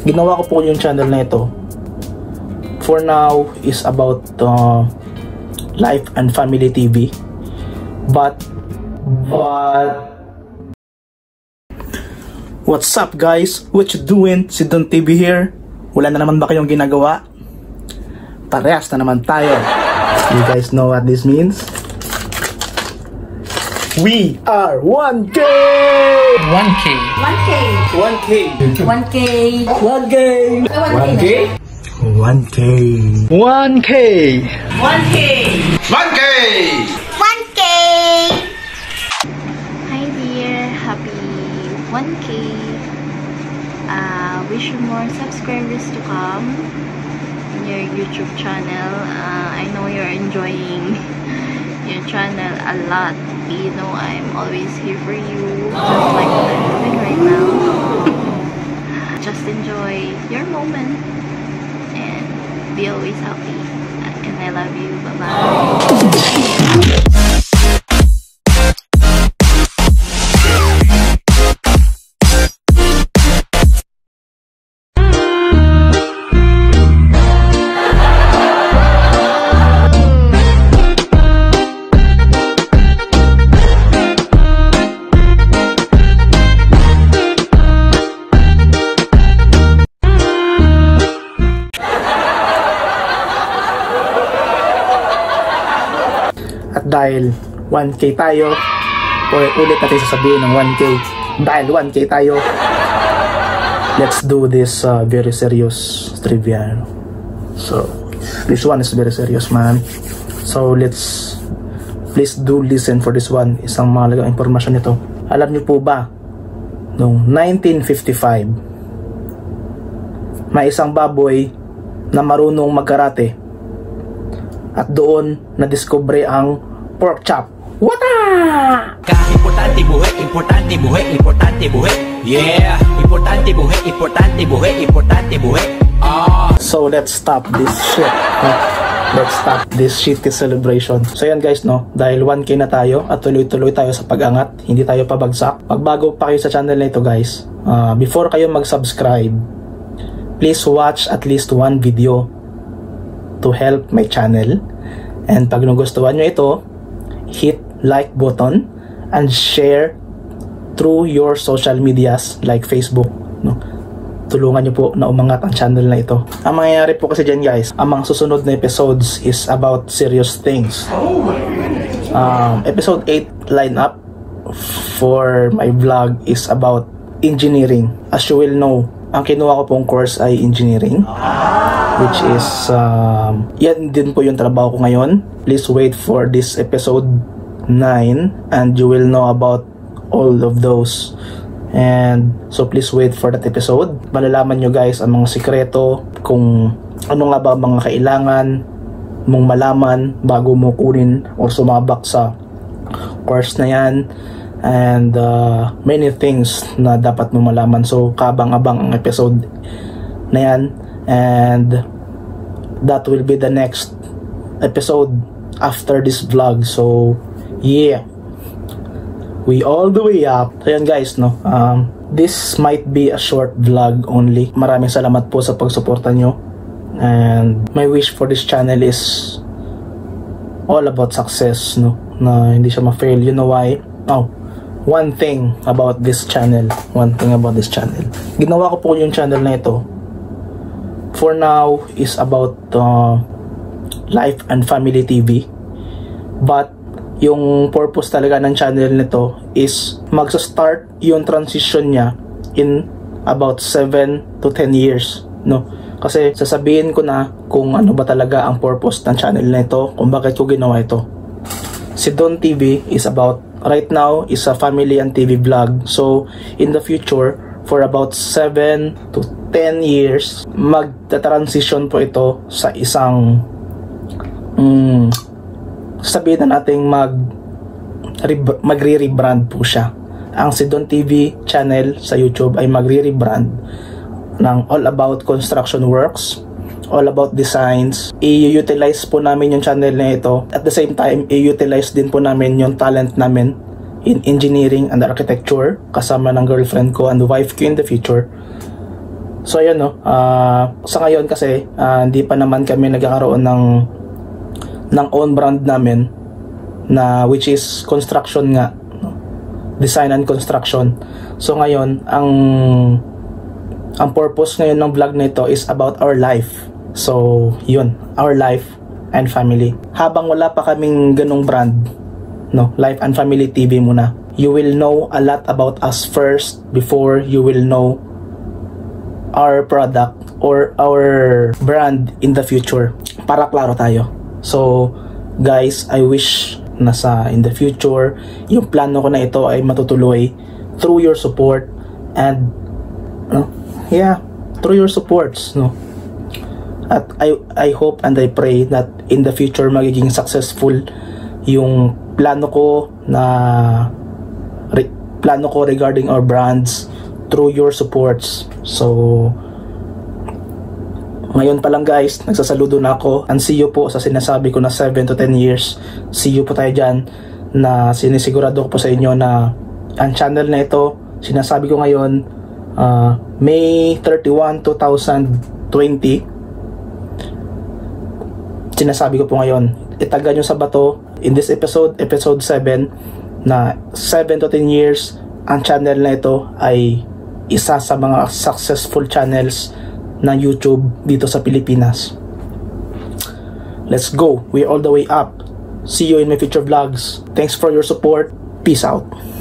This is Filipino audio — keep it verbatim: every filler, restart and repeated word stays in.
Ginawa ko po yung channel na ito for now is about uh, life and family T V, but but what's up guys, what you doing? Si Don T V here. Wala na naman ba kayong ginagawa? Parehas na naman tayo. You guys know what this means? We are one K! one K! one K! one K! one K! one K! one K! one K! one K! one K! one K! one K! Hi dear, happy one K. Uh, wish you more subscribers to come in your YouTube channel. Uh, I know you're enjoying your channel a lot. You know I'm always here for you, just like what I'm doing right now. Just enjoy your moment and be always happy. And I love you. Bye bye. At dahil one K tayo, o ulit natin sasabihin ng one K, dahil one K tayo, let's do this uh, very serious trivia. So this one is very serious, man. So let's please do listen for this one. Isang mahalagang impormasyon nito. Alam niyo po ba, noong nineteen fifty-five, may isang baboy na marunong magkarate at doon na-discover ang pork chop. Wata! Importante buhay, importante buhay, importante buhay. Yeah, importante buhay, importante buhay, importante buhay. Ah. So let's stop this shit. No? Let's stop this shitty celebration. So yan guys, no, dahil one K na tayo at tuloy-tuloy tayo sa pag-angat, hindi tayo pabagsak. Pag bago pa kayo sa channel na ito guys, uh, before kayo mag-subscribe, please watch at least one video to help my channel. And pag nagustuhan nyo ito, hit like button and share through your social medias like Facebook, no? Tulungan nyo po na umangat ang channel na ito. Ang mangyayari po kasi dyan guys, ang mga susunod na episodes is about serious things. um, Episode eight lineup for my vlog is about engineering. As you will know, ang kinuha ko pong course ay engineering, which is um, yan din po yung trabaho ko ngayon. Please wait for this episode nine and you will know about all of those. And so please wait for that episode. Malalaman nyo guys ang mga sikreto, kung ano nga ba mga kailangan mong malaman bago mo kunin or sumabak sa course na yan. And uh, many things na dapat mo malaman. So kabang-abang ang episode na yan. And that will be the next episode after this vlog. So yeah, we all the way up. So yan guys, no, um, this might be a short vlog only. Maraming salamat po sa pagsuporta nyo. And my wish for this channel is all about success, no, na hindi siya ma-fail. You know why? Oh, one thing about this channel, one thing about this channel, ginawa ko po yung channel na ito for now is about uh, life and family T V, but yung purpose talaga ng channel nito is magsa-start yung transition niya in about seven to ten years, no? Kasi sasabihin ko na kung ano ba talaga ang purpose ng channel na ito, kung bakit ko ginawa ito. Si Don T V is about, right now, is a family and T V vlog. So, in the future, for about seven to ten years, magta-transition po ito sa isang, mm, sabihin na natin mag, magre-rebrand po siya. Ang si Don T V channel sa YouTube ay magre-rebrand ng all about construction works, all about designs. I-utilize po namin yung channel na ito. At the same time, i-utilize din po namin yung talent namin in engineering and architecture kasama ng girlfriend ko and wife ko in the future. So ayun no, uh, sa ngayon kasi uh, hindi pa naman kami nagkakaroon ng ng own brand namin na which is construction nga, no? Design and construction. So ngayon ang ang purpose ngayon ng vlog na ito is about our life. So yun, our life and family. Habang wala pa kaming ganung brand, no, Life and Family T V muna. You will know a lot about us first before you will know our product or our brand in the future. Para klaro tayo. So, guys, I wish na sa in the future, yung plano ko na ito ay matutuloy through your support and no, yeah, through your supports, no. At I I hope and I pray that in the future magiging successful yung plano ko na re, plano ko regarding our brands through your supports. So ngayon pa lang guys, nagsasaludo na ako and see you po sa sinasabi ko na seven to ten years. See you po tayo dyan, na sinisigurado ko po sa inyo na ang channel na ito, sinasabi ko ngayon uh, May thirty-first, twenty twenty, sinasabi ko po ngayon, itaga nyo sa bato in this episode, episode seven, na seven to ten years ang channel na ito ay isa sa mga successful channels ng YouTube dito sa Pilipinas. Let's go, we're all the way up. See you in my future vlogs. Thanks for your support. Peace out.